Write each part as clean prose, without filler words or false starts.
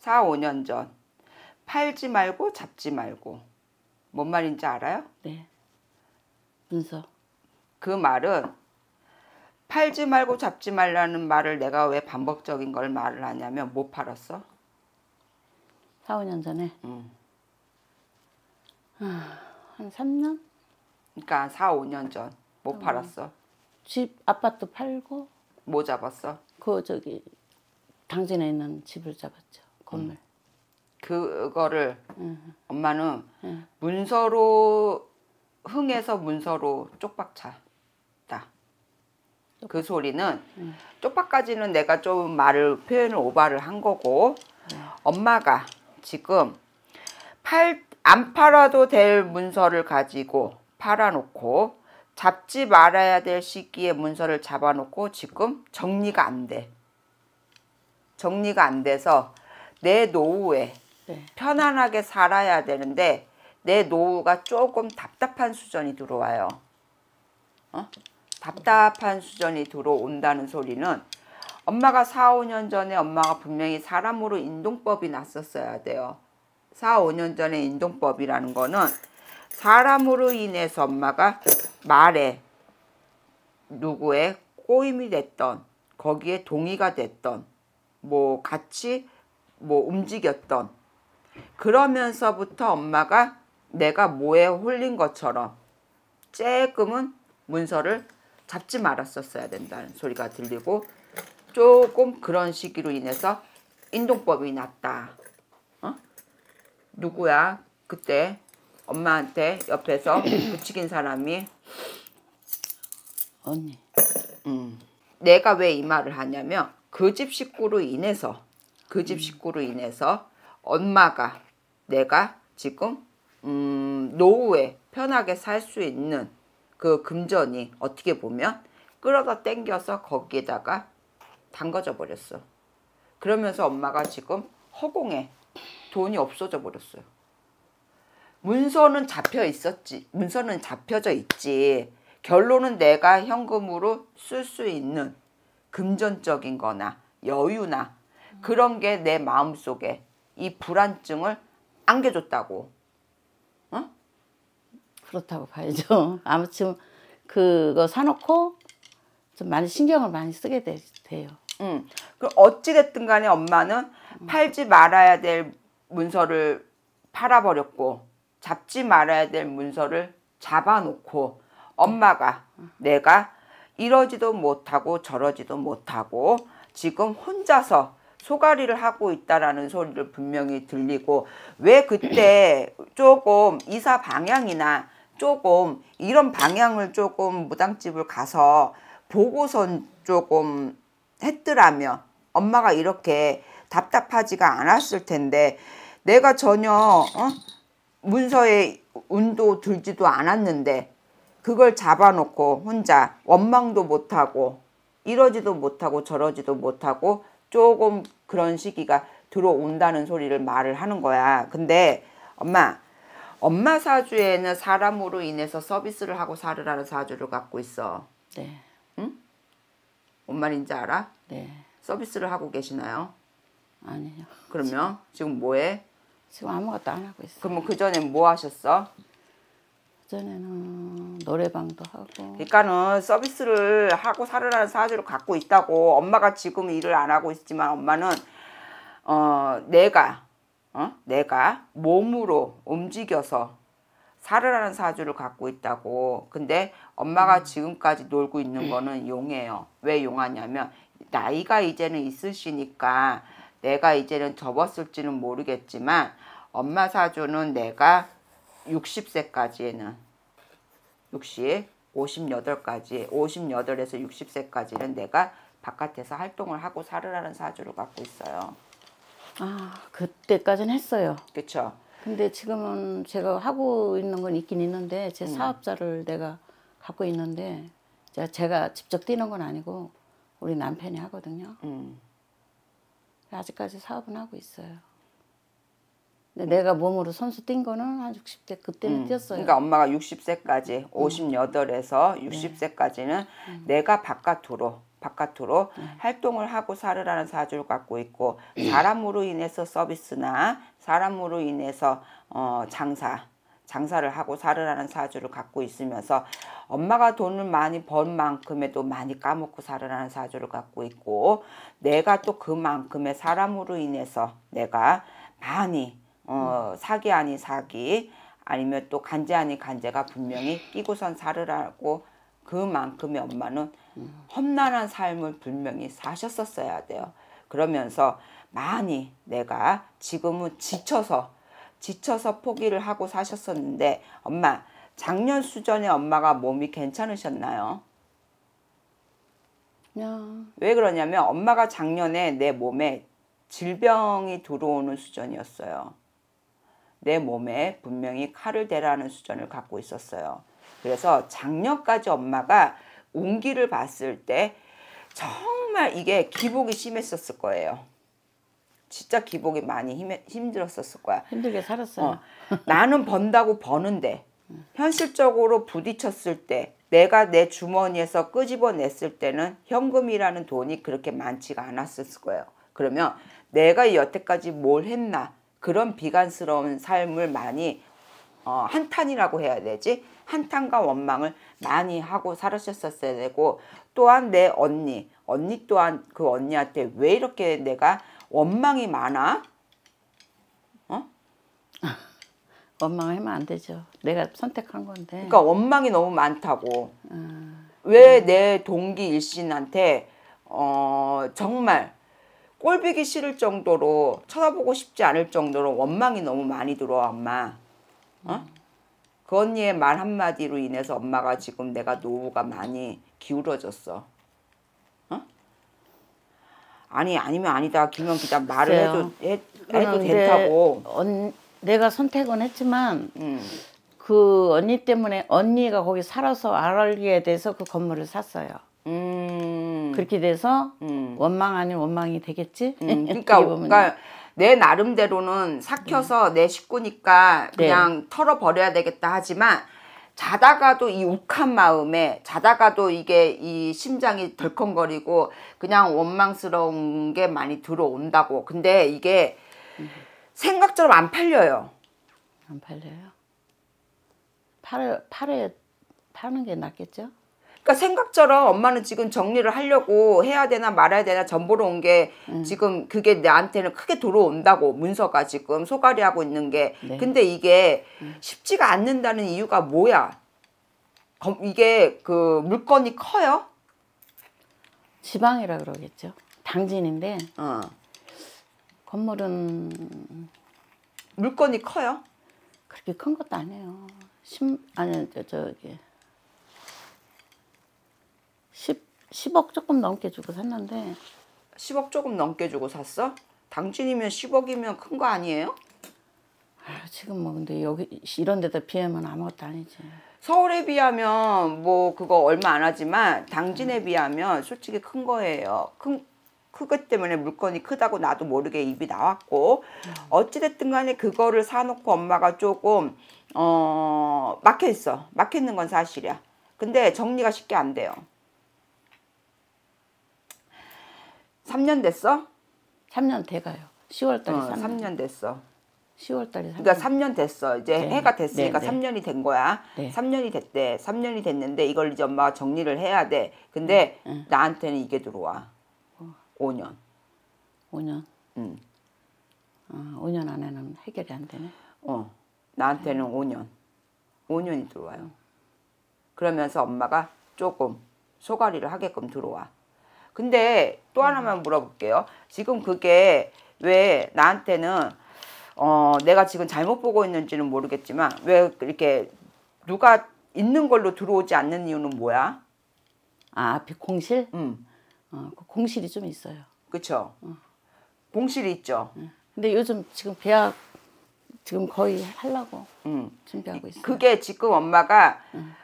4, 5년 전. 팔지 말고 잡지 말고. 뭔 말인지 알아요? 네. 문서. 그 말은 팔지 말고 잡지 말라는 말을 내가 왜 반복적인 걸 말을 하냐면 못 팔았어? 4, 5년 전에? 응. 한 3년? 그러니까 4, 5년 전. 못 팔았어. 집, 아파트 팔고 뭐 잡았어? 그 저기 당진에 있는 집을 잡았죠. 건물. 그거를 엄마는 응. 문서로 흥해서 문서로 쪽박 찼다. 그 소리는 쪽박까지는 내가 좀 말을 표현을 오바를 한 거고 엄마가 지금 안 팔아도 될 문서를 가지고 팔아놓고 잡지 말아야 될 시기에 문서를 잡아놓고 지금 정리가 안 돼. 정리가 안 돼서 내 노후에 네. 편안하게 살아야 되는데 내 노후가 조금 답답한 수준이 들어와요. 답답한 수준이 들어온다는 소리는 엄마가 4, 5년 전에 엄마가 분명히 사람으로 인동법이 났었어야 돼요. 4, 5년 전에 인동법이라는 거는 사람으로 인해서 엄마가 말에 누구의 꼬임이 됐던 거기에 동의가 됐던 뭐 같이 뭐 움직였던 그러면서부터 엄마가 내가 뭐에 홀린 것처럼 조금은 문서를 잡지 말았었어야 된다는 소리가 들리고 조금 그런 시기로 인해서 인동법이 났다. 누구야? 그때 엄마한테 옆에서 부추긴 사람이 언니. 내가 왜 이 말을 하냐면 그 집 식구로 인해서 엄마가 내가 지금 노후에 편하게 살 수 있는 그 금전이 어떻게 보면 끌어다 땡겨서 거기에다가 담가져 버렸어. 그러면서 엄마가 지금 허공에 돈이 없어져 버렸어요. 문서는 잡혀 있었지. 문서는 잡혀져 있지. 결론은 내가 현금으로 쓸 수 있는 금전적인 거나 여유나 그런 게 내 마음속에 이 불안증을 안겨줬다고. 그렇다고 봐야죠. 아무튼 그거 사놓고 좀 많이 신경을 많이 쓰게 돼요. 그 어찌됐든 간에 엄마는 팔지 말아야 될 문서를 팔아버렸고 잡지 말아야 될 문서를 잡아놓고 엄마가 내가 이러지도 못하고 저러지도 못하고 지금 혼자서 소가리를 하고 있다라는 소리를 분명히 들리고 왜 그때 조금 이사 방향이나 조금 이런 방향을 조금 무당집을 가서 보고선 조금 했더라면 엄마가 이렇게 답답하지가 않았을 텐데 내가 전혀 문서에 운도 들지도 않았는데 그걸 잡아놓고 혼자 원망도 못하고 이러지도 못하고 저러지도 못하고 조금 그런 시기가 들어온다는 소리를 말을 하는 거야. 근데 엄마 사주에는 사람으로 인해서 서비스를 하고 살으라는 사주를 갖고 있어. 네. 응? 뭔 말인지 알아? 네. 서비스를 하고 계시나요? 아니요. 그러면 지금 뭐해? 지금 아무것도 안 하고 있어요. 그러면 그 전에 뭐 하셨어? 그전에는 노래방도 하고. 그러니까는 서비스를 하고 살으라는 사주를 갖고 있다고. 엄마가 지금 일을 안 하고 있지만 엄마는 내가 몸으로 움직여서 살으라는 사주를 갖고 있다고. 근데 엄마가 지금까지 놀고 있는 거는 용해요. 왜 용하냐면 나이가 이제는 있으시니까 내가 이제는 접었을지는 모르겠지만 엄마 사주는 내가 60세까지에는 58에서 60세까지는 내가 바깥에서 활동을 하고 살으라는 사주를 갖고 있어요. 아, 그때까지는 했어요. 그렇죠. 근데 지금은 제가 하고 있는 건 있긴 있는데 제 사업자를 내가 갖고 있는데 제가 직접 뛰는 건 아니고 우리 남편이 하거든요. 아직까지 사업은 하고 있어요. 근데 내가 몸으로 선수 뛴 거는 한 60대 그때는 뛰었어요. 그러니까 엄마가 60세까지 58에서 60세까지는 내가 바깥으로 바깥으로 활동을 하고 살으라는 사주를 갖고 있고, 사람으로 인해서 서비스나 사람으로 인해서 장사를 하고 살으라는 사주를 갖고 있으면서, 엄마가 돈을 많이 번 만큼에도 많이 까먹고 살으라는 사주를 갖고 있고, 내가 또 그만큼의 사람으로 인해서 내가 많이 사기 아닌 사기, 아니면 또 간제 아닌 간제가 분명히 끼고선 살으라고, 그만큼의 엄마는 험난한 삶을 분명히 사셨었어야 돼요. 그러면서 많이 내가 지금은 지쳐서 포기를 하고 사셨었는데, 엄마 작년 수전에 엄마가 몸이 괜찮으셨나요? 왜 그러냐면 엄마가 작년에 내 몸에 질병이 들어오는 수전이었어요. 내 몸에 분명히 칼을 대라는 수전을 갖고 있었어요. 그래서 작년까지 엄마가 운기를 봤을 때 정말 이게 기복이 심했었을 거예요. 진짜 기복이 많이 힘들었었을 거야. 힘들게 살았어요. 나는 번다고 버는데 현실적으로 부딪혔을 때, 내가 내 주머니에서 끄집어냈을 때는 현금이라는 돈이 그렇게 많지가 않았을 거예요. 그러면 내가 여태까지 뭘 했나, 그런 비관스러운 삶을 많이 한탄이라고 해야 되지, 한탄과 원망을 많이 하고 살으셨었어야 되고, 또한 내 언니 또한 그 언니한테 왜 이렇게 내가 원망이 많아? 원망을 하면 안 되죠. 내가 선택한 건데. 그러니까 원망이 너무 많다고. 왜 내 동기 일신한테 정말 꼴보기 싫을 정도로, 쳐다보고 싶지 않을 정도로 원망이 너무 많이 들어와, 엄마. 그 언니의 말 한마디로 인해서 엄마가 지금 내가 노후가 많이 기울어졌어. 아니면 아니다. 김영 기자 말을 해도 된다고. 내가 선택은 했지만 그 언니 때문에, 언니가 거기 살아서 알게 돼서 그 건물을 샀어요. 그렇게 돼서 원망 아닌 원망이 되겠지? 그러니까 내 나름대로는 삭혀서 내 식구니까 그냥 털어버려야 되겠다 하지만, 자다가도 이 욱한 마음에, 자다가도 이게 이 심장이 덜컹거리고 그냥 원망스러운 게 많이 들어온다고. 근데 이게 생각처럼 안 팔려요. 안 팔려요? 파는 게 낫겠죠? 그러니까 생각처럼 엄마는 지금 정리를 하려고 해야 되나 말아야 되나 전보러 온 게 지금 그게 나한테는 크게 들어온다고, 문서가 지금 소갈이 하고 있는 게. 근데 이게 쉽지가 않는다는 이유가 뭐야? 이게 그 물건이 커요? 지방이라 그러겠죠. 당진인데 건물은 물건이 커요? 그렇게 큰 것도 아니에요. 아니 저기 10억 조금 넘게 주고 샀는데. 10억 조금 넘게 주고 샀어? 당진이면 10억이면 큰 거 아니에요? 지금 뭐 근데 여기 이런 데다 비하면 아무것도 아니지. 서울에 비하면 뭐 그거 얼마 안 하지만 당진에 비하면 솔직히 큰 거예요. 크기 때문에 물건이 크다고 나도 모르게 입이 나왔고, 어찌됐든 간에 그거를 사놓고 엄마가 조금 막혀있어. 막혀있는 건 사실이야. 근데 정리가 쉽게 안 돼요. 3년 됐어? 3년 돼가요. 10월달에 3년 됐어. 10월달에 3년. 그러니까 3년 됐어. 이제 해가 됐으니까 네. 3년이 된 거야. 네. 3년이 됐대. 3년이 됐는데 이걸 이제 엄마가 정리를 해야 돼. 근데 나한테는 이게 들어와. 5년. 5년? 5년 안에는 해결이 안 되네. 나한테는 5년. 5년이 들어와요. 그러면서 엄마가 조금 소가리를 하게끔 들어와. 근데 또 하나만 물어볼게요. 지금 그게 왜 나한테는 내가 지금 잘못 보고 있는지는 모르겠지만, 왜 이렇게 누가 있는 걸로 들어오지 않는 이유는 뭐야? 앞에 공실? 그 공실이 좀 있어요. 그쵸? 공실이 있죠. 근데 요즘 지금 계약 지금 거의 하려고 준비하고 있어요. 그게 지금 엄마가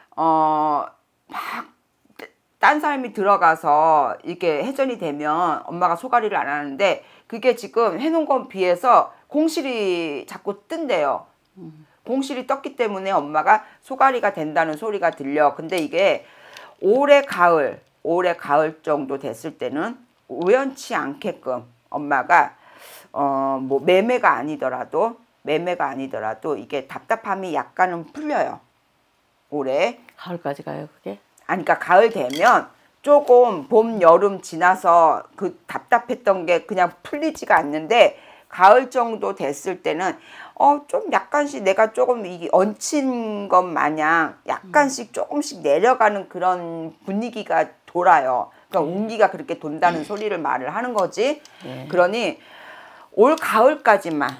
막 딴 사람이 들어가서 이렇게 회전이 되면 엄마가 소가리를 안 하는데, 그게 지금 해놓은 건 비해서 공실이 자꾸 뜬대요. 공실이 떴기 때문에 엄마가 소가리가 된다는 소리가 들려. 근데 이게 올해 가을, 올해 가을 정도 됐을 때는 우연치 않게끔 엄마가 뭐 매매가 아니더라도 이게 답답함이 약간은 풀려요. 올해. 가을까지 가요, 그게? 아니, 그러니까 가을 되면 조금 봄, 여름 지나서 그 답답했던 게 그냥 풀리지가 않는데 가을 정도 됐을 때는 좀 약간씩 내가 조금 이게 얹힌 것 마냥 약간씩 조금씩 내려가는 그런 분위기가 돌아요. 그러니까 운기가 그렇게 돈다는 소리를 말을 하는 거지. 그러니 올 가을까지만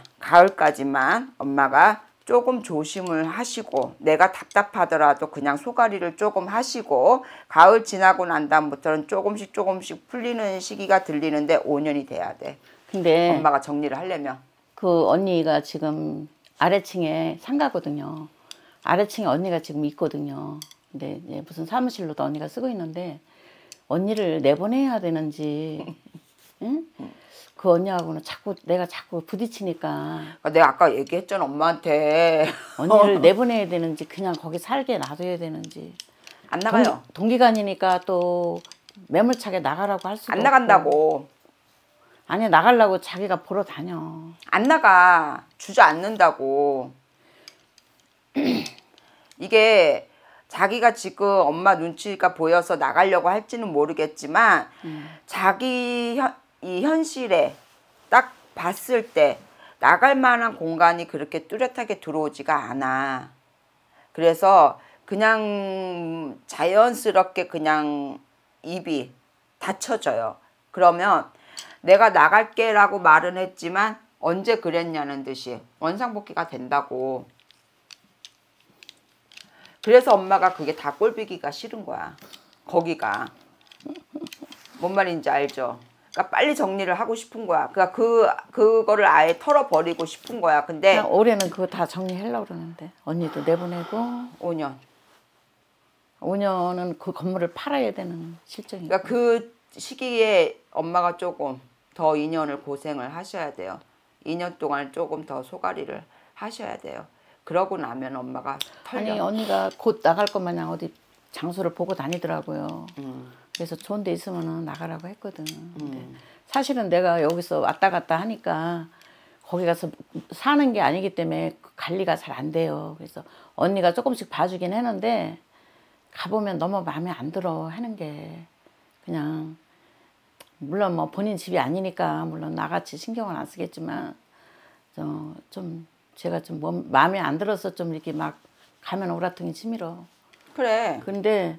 엄마가 조금 조심을 하시고 내가 답답하더라도 그냥 소가리를 조금 하시고 가을 지나고 난 다음부터는 조금씩 풀리는 시기가 들리는데 5년이 돼야 돼. 근데 엄마가 정리를 하려면. 그 언니가 지금 아래층에 상가거든요. 아래층에 언니가 지금 있거든요. 근데 이제 무슨 사무실로도 언니가 쓰고 있는데 언니를 내보내야 되는지 응? 그 언니하고는 내가 자꾸 부딪히니까 내가 아까 얘기했잖아 엄마한테. 언니를 내보내야 되는지 그냥 거기 살게 놔둬야 되는지. 안 나가요. 동기간이니까 또 매몰차게 나가라고 할 수도 안 나간다고. 없고. 아니 나가려고 자기가 보러 다녀. 안 나가. 주저앉는다고. 이게 자기가 지금 엄마 눈치가 보여서 나가려고 할지는 모르겠지만 자기 이 현실에 딱 봤을 때 나갈 만한 공간이 그렇게 뚜렷하게 들어오지가 않아. 그래서 그냥 자연스럽게 그냥 입이 닫혀져요. 그러면 내가 나갈게 라고 말은 했지만 언제 그랬냐는 듯이 원상복귀가 된다고. 그래서 엄마가 그게 다 꼴비기가 싫은 거야. 거기가. 뭔 말인지 알죠? 그러니까 빨리 정리를 하고 싶은 거야. 그러니까 그거를 아예 털어버리고 싶은 거야. 근데 올해는 그거 다 정리하려고 그러는데 언니도 내보내고 5년. 5년은 그 건물을 팔아야 되는 실정이고. 그러니까 그 시기에 엄마가 조금 더 2년을 고생을 하셔야 돼요. 2년 동안 조금 더 소가리를 하셔야 돼요. 그러고 나면 엄마가 털려. 아니 언니가 곧 나갈 것 마냥 어디 장소를 보고 다니더라고요. 그래서 좋은 데 있으면 나가라고 했거든. 근데 사실은 내가 여기서 왔다 갔다 하니까 거기 가서 사는 게 아니기 때문에 관리가 잘 안 돼요. 그래서 언니가 조금씩 봐주긴 했는데 가보면 너무 마음에 안 들어 하는 게. 그냥 물론 뭐 본인 집이 아니니까 물론 나같이 신경은 안 쓰겠지만 좀 제가 좀 마음에 안 들어서 좀 이렇게 막 가면 오라통이 치밀어. 그래. 근데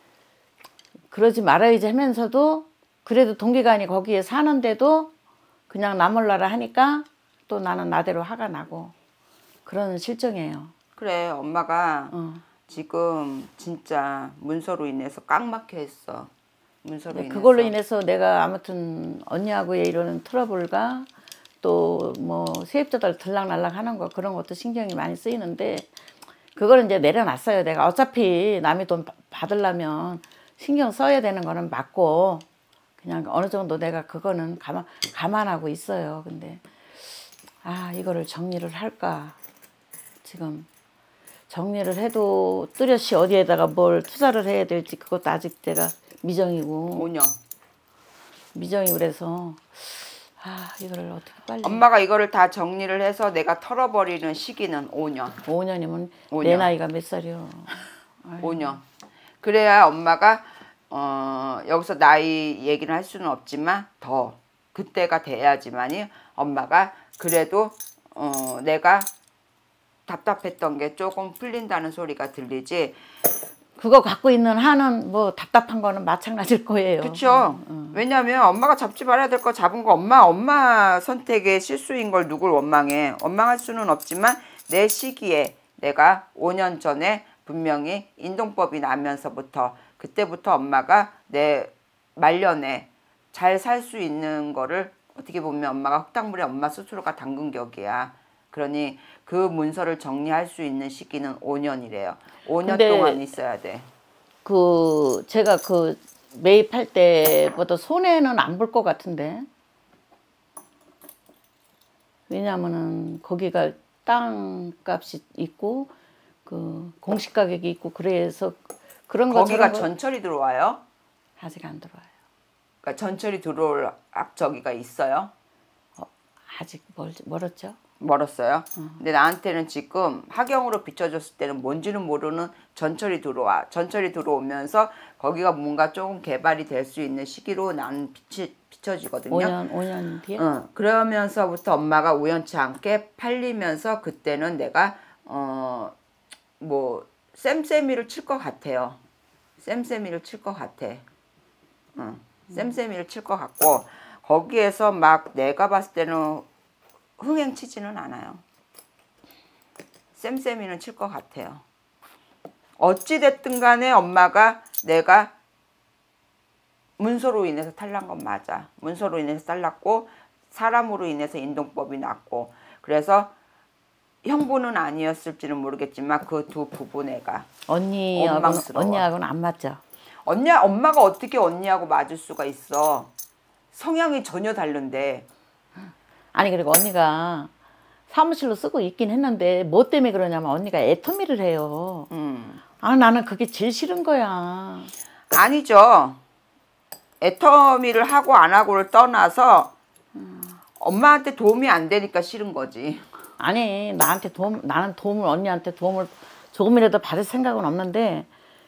그러지 말아야지 하면서도 그래도 동기간이 거기에 사는데도 그냥 나 몰라라 하니까 또 나는 나대로 화가 나고 그런 실정이에요. 그래. 엄마가 지금 진짜 문서로 인해서 깡막혀 있어. 문서로 인해서. 그걸로 인해서 내가 아무튼 언니하고의 이런 트러블과 또 뭐 세입자들 들락날락 하는 거 그런 것도 신경이 많이 쓰이는데 그거는 이제 내려놨어요. 내가 어차피 남의 돈 받으려면 신경 써야 되는 거는 맞고 그냥 어느 정도 내가 그거는 감안하고 있어요. 근데 이거를 정리를 할까 지금 정리를 해도 뚜렷이 어디에다가 뭘 투자를 해야 될지 그것도 아직 내가 미정이고 5년. 미정이 그래서 이거를 어떻게 빨리 엄마가 이거를 다 정리를 해서 내가 털어버리는 시기는 5년. 5년이면 5년. 내 나이가 몇 살이요? 5년. 그래야 엄마가 여기서 나이 얘기를 할 수는 없지만 더 그때가 돼야지만이 엄마가 그래도 내가 답답했던 게 조금 풀린다는 소리가 들리지. 그거 갖고 있는 한은 뭐 답답한 거는 마찬가지일 거예요. 그렇죠. 왜냐하면 엄마가 잡지 말아야 될 거 잡은 거 엄마 선택의 실수인 걸 누굴 원망해. 원망할 수는 없지만 내 시기에 내가 5년 전에 분명히 인동법이 나면서부터 그때부터 엄마가 내 말년에 잘 살 수 있는 거를 어떻게 보면 엄마가 흙탕물에 엄마 스스로가 담근 격이야. 그러니 그 문서를 정리할 수 있는 시기는 5년이래요. 5년 동안 있어야 돼. 제가 매입할 때보다 손해는 안 볼 것 같은데. 왜냐면은 거기가 땅값이 있고 그 공시 가격이 있고 그래서 그런 거 거기가 전철이 들어와요? 아직 안 들어와요. 그러니까 전철이 들어올 저기가 있어요? 아직 멀었죠? 멀었어요. 근데 나한테는 지금 화경으로 비춰줬을 때는 뭔지는 모르는 전철이 들어와. 전철이 들어오면서 거기가 뭔가 조금 개발이 될 수 있는 시기로 나는 비춰지거든요. 5년 뒤에? 그러면서부터 엄마가 우연치 않게 팔리면서 그때는 내가 뭐 쌤쌤이를 칠 것 같아요. 쌤쌤이를 칠 것 같아. 쌤쌤이를 칠 것 같고 거기에서 막 내가 봤을 때는 흥행 치지는 않아요. 쌤쌤이는 칠 것 같아요. 어찌됐든 간에 엄마가 내가 문서로 인해서 탈난 건 맞아. 문서로 인해서 탈났고 사람으로 인해서 인동법이 났고 그래서 형부는 아니었을지는 모르겠지만 그 두 부부네가 언니하고는 안 맞죠? 엄마가 어떻게 언니하고 맞을 수가 있어. 성향이 전혀 다른데. 아니 그리고 언니가 사무실로 쓰고 있긴 했는데 뭐 때문에 그러냐면 언니가 애터미를 해요. 아 나는 그게 제일 싫은 거야. 아니죠. 애터미를 하고 안 하고를 떠나서 엄마한테 도움이 안 되니까 싫은 거지. 아니 나는 언니한테 도움을 조금이라도 받을 생각은 없는데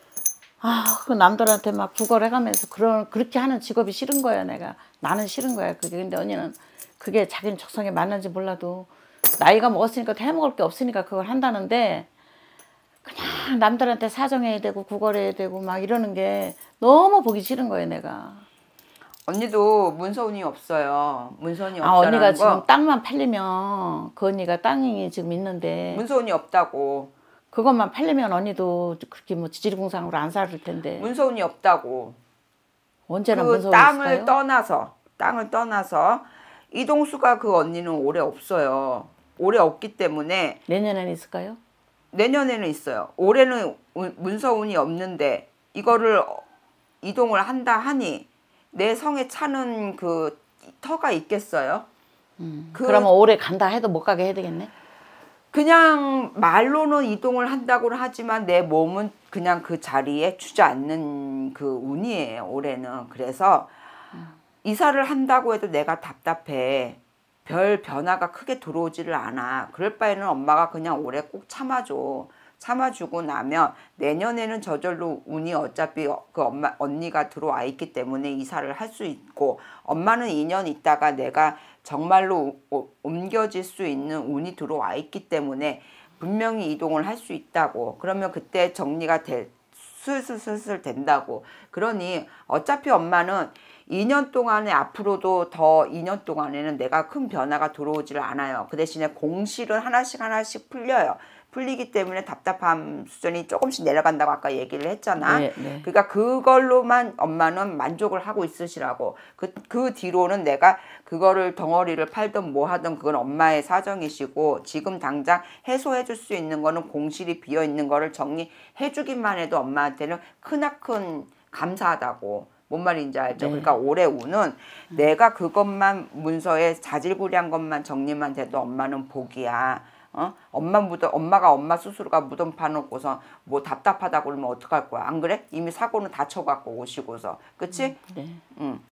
그 남들한테 막 구걸해가면서 그렇게 하는 직업이 싫은 거야 내가. 나는 싫은 거야 그게. 근데 언니는 그게 자기는 적성에 맞는지 몰라도 나이가 먹었으니까 해먹을 게 없으니까 그걸 한다는데 그냥 남들한테 사정해야 되고 구걸해야 되고 막 이러는 게 너무 보기 싫은 거예요 내가. 언니도 문서운이 없어요. 문서운이 없다는 언니가 거. 지금 땅만 팔리면 그 언니가 땅이 지금 있는데 문서운이 없다고. 그것만 팔리면 언니도 그렇게 뭐 지질공상으로 안 살을 텐데. 문서운이 없다고. 언제나 그 문서운이 있을까요? 땅을 떠나서 이동수가 그 언니는 올해 없어요. 올해 없기 때문에 내년에는 있을까요? 내년에는 있어요. 올해는 문서운이 없는데 이거를 이동을 한다 하니 내 성에 차는 그 터가 있겠어요? 그러면 올해 간다 해도 못 가게 해야 되겠네? 그냥 말로는 이동을 한다고 하지만 내 몸은 그냥 그 자리에 주저앉는 그 운이에요. 올해는. 그래서 이사를 한다고 해도 내가 답답해. 별 변화가 크게 들어오지를 않아. 그럴 바에는 엄마가 그냥 올해 꼭 참아줘. 참아주고 나면 내년에는 저절로 운이 어차피 그 언니가 들어와 있기 때문에 이사를 할 수 있고 엄마는 2년 있다가 내가 정말로 옮겨질 수 있는 운이 들어와 있기 때문에 분명히 이동을 할 수 있다고. 그러면 그때 정리가 슬슬 된다고. 그러니 어차피 엄마는 2년 동안에 앞으로도 더 2년 동안에는 내가 큰 변화가 들어오지를 않아요. 그 대신에 공실은 하나씩 풀려요. 풀리기 때문에 답답함 수준이 조금씩 내려간다고 아까 얘기를 했잖아. 네. 그러니까 그걸로만 엄마는 만족을 하고 있으시라고. 그 뒤로는 내가 그거를 덩어리를 팔든 뭐 하든 그건 엄마의 사정이시고 지금 당장 해소해 줄 수 있는 거는 공실이 비어 있는 거를 정리해 주기만 해도 엄마한테는 크나큰 감사하다고. 뭔 말인지 알죠? 네. 그러니까 올해 운은 내가 그것만 문서에 자질구레한 것만 정리만 돼도 엄마는 복이야. 엄마가 엄마 스스로가 무덤 파놓고서 뭐 답답하다고 그러면 어떡할 거야? 안 그래? 이미 사고는 다 쳐갖고 오시고서. 그치? 네. 응.